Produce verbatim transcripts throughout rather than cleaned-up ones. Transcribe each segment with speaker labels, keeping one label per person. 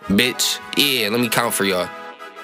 Speaker 1: Bitch, yeah, let me count for y'all.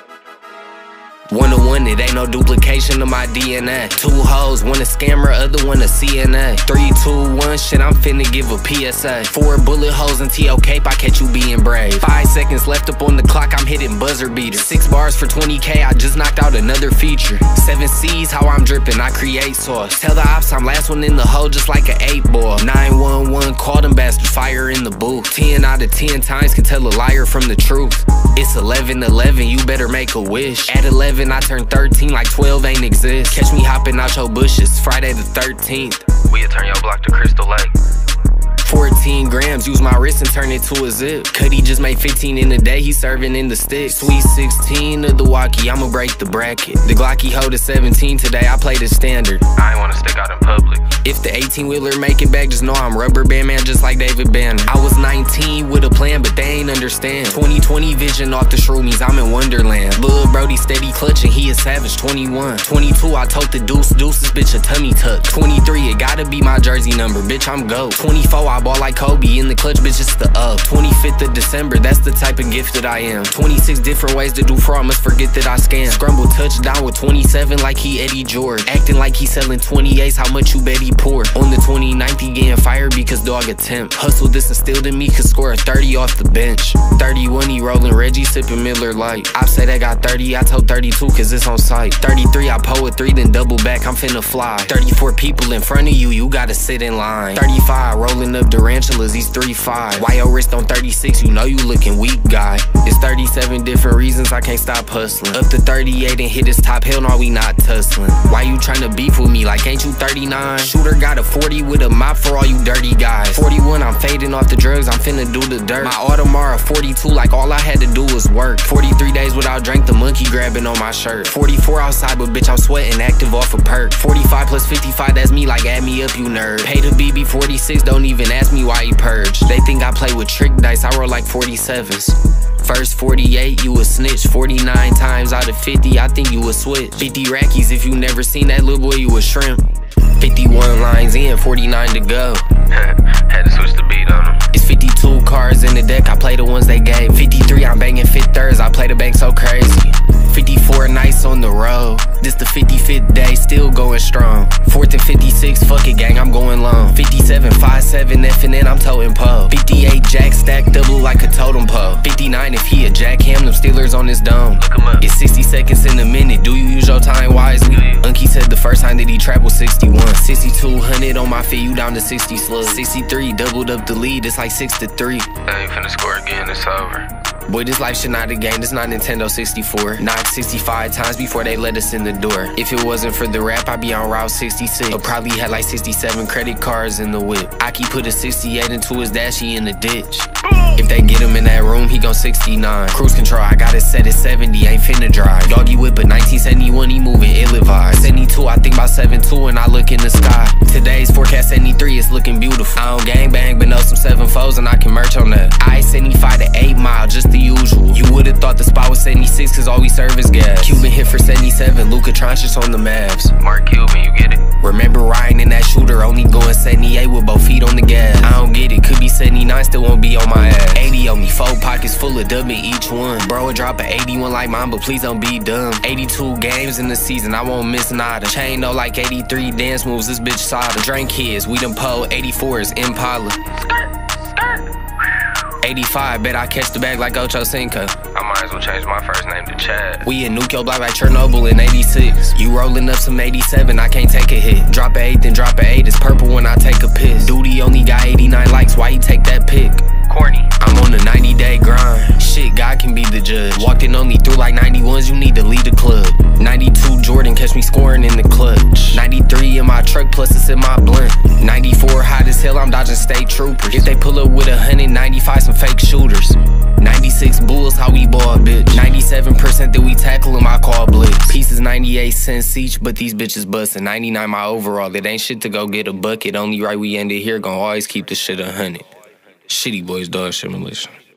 Speaker 1: One to one, it ain't no duplication of my D N A. Two hoes, one a scammer, other one a C N A. Three, two, one, shit, I'm finna give a P S A. Four bullet holes in T O Cape, I catch you being brave. Five seconds left up on the clock, I'm hitting buzzer beaters. Six bars for twenty K, I just knocked out another feature. Seven C's, how I'm dripping, I create sauce. Tell the ops I'm last one in the hole, just like an eight ball. nine one one, call them bastards, fire in the booth. Ten out of ten times can tell a liar from the truth. It's eleven eleven, you better make a wish. At eleven, I turn thirteen like twelve ain't exist. Catch me hopping out your bushes, Friday the thirteenth.
Speaker 2: We'll turn your block to Crystal Lake.
Speaker 1: fourteen grams, use my wrist and turn it to a zip. Cuddy just made fifteen in a day, he serving in the stick. Sweet sixteen of the walkie, I'ma break the bracket. The Glocky hold a seventeen today, I play the standard.
Speaker 2: I ain't wanna stick out in public.
Speaker 1: If the eighteen wheeler make it back, just know I'm rubber band man, just like David Bennett. I was nineteen with a plan, but they ain't understand. twenty twenty vision off the shroomies, I'm in Wonderland. Lil' Brody steady clutching, he a savage. twenty-one, twenty-two, I told the deuce, deuce this bitch a tummy tuck. twenty-three, it gotta be my jersey number, bitch, I'm GOAT. twenty-four, I ball like Kobe, in the clutch, bitch, it's the up. twenty-fifth of December, that's the type of gift that I am. twenty-six different ways to do fraud, must forget that I scam. Scrumble touchdown with twenty-seven like he Eddie George. Acting like he selling twenty-eights, how much you bet he pour? On the twenty-ninth, he getting fired because dog attempt. Hustle this instilled in me, could score a thirty off the bench. thirty-one, he rolling Reggie, sipping Miller Lite. I say they got thirty, I told thirty-two cause it's on site. thirty-three, I pull a three, then double back, I'm finna fly. thirty-four people in front of you, you gotta sit in line. thirty-five, rolling up tarantulas, he's three five. Why your wrist on thirty-six, you know you looking weak, guy. It's thirty-seven different reasons I can't stop hustling. Up to thirty-eight and hit his top, hell no, we not tussling. Why you tryna beef with me, like ain't you thirty-nine? Shooter got a forty with a mop for all you dirty guys. forty-one, I'm fading off the drugs, I'm finna do the dirt. My Audemars forty-two, like all I had to do was work. forty-three days without drink, the monkey grabbing on my shirt. forty-four outside, but bitch, I'm sweating, active off a perk. forty-five plus fifty-five, that's me, like add me up, you nerd. Pay the B B forty-six, don't even ask me why he purged. They think I play with trick dice, I roll like forty-sevens. First forty-eight, you a snitch. forty-nine times out of fifty, I think you a switch. fifty rackies, if you never seen that little boy, you a shrimp. fifty-one lines in, forty-nine to go.
Speaker 2: Had to switch the beat on him.
Speaker 1: It's fifty-two cards in the deck, I play the ones they gave. fifty-three, I'm banging fifth thirds, I play the bank so crazy. fifty-four nights on the road, this the fifty-fifth day, still going strong. Fourth and fifty-six, fuck it gang, I'm going long. fifty-seven, five seven, F and N, I'm toting pole. fifty-eight, jack stack double like a totem pole. fifty-nine, if he a jackham, them Steelers on his dome.
Speaker 2: Look him up.
Speaker 1: It's sixty seconds in a minute, do you use your time wisely? Unky said the first time that he trapped was sixty-one. sixty-two hundred on my feet, you down to sixty slugs. sixty-three, doubled up the lead, it's like six to three.
Speaker 2: I ain't finna score again, it's over.
Speaker 1: Boy, this life shit not a game, this not Nintendo sixty-four. Knocked sixty-five times before they let us in the door. If it wasn't for the rap, I'd be on Route sixty-six. Or probably had like sixty-seven credit cards in the whip. Aki put a sixty-eight into his dash, he in the ditch. If they get him in that room, he gon' sixty-nine. Cruise control, I got it set at seventy, ain't finna drive. Doggy whip a nineteen seventy-one, he moving ill-advised. seventy-two, I think about seven two and I look in the sky. Today's forecast seventy-three, it's looking beautiful. I don't gangbang, but know some seven foes and I can merch on that. I seventy-five to eight mile, just the usual. You would've thought the spot was seventy-six, cause all we serve is gas. Cuban hit for seventy-seven, Luka Tronchis on the Mavs.
Speaker 2: Mark Cuban, you get it?
Speaker 1: Remember riding in that shooter, only going seventy-eight with both feet on the gas. I don't get it, could be seventy-nine, still won't be on my ass. eighty on me, four pockets full of dub in each one. Bro would drop an eighty-one like mine, but please don't be dumb. eighty-two games in the season, I won't miss nada. Chain though like eighty-three dance moves, this bitch solid. Drink kids, we done pole, eighty-fours, Impala. eighty-five, bet I catch the bag like Ocho Cinco.
Speaker 2: I might as well change my first name to Chad.
Speaker 1: We in nuke your block like Chernobyl in eighty-six. You rolling up some eighty-seven, I can't take a hit. Drop a eight, then drop a eight, it's purple when I take a piss. Duty only got eighty-nine likes, why he take that pic?
Speaker 2: Corny.
Speaker 1: I'm on a ninety day grind, shit, God can be the judge. Walked in only through like ninety-ones, you need to lead the club. ninety-two Jordan, catch me scoring in the clutch. ninety-three in my truck, plus it's in my blunt. ninety-four hot as hell, I'm dodging state troopers. If they pull up with a hundred ninety-five, some fake shooters. ninety-six Bulls, how we ball, bitch. ninety-seven percent that we tackle them, I call blitz. Pieces ninety-eight cents each, but these bitches bustin'. ninety-nine my overall, it ain't shit to go get a bucket. Only right we ended here, gon' always keep the shit a hundred. Shitty boys, dog shit militia.